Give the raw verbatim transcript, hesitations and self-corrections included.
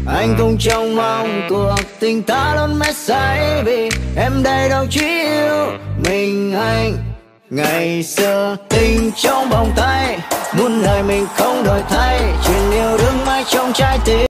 Anh không trông mong cuộc tình ta luôn mãi say, vì em đây đâu chỉ yêu mình anh. Ngày xưa tình trong vòng tay, muôn lời mình không đổi thay, chuyện yêu đương mãi trong trái tim.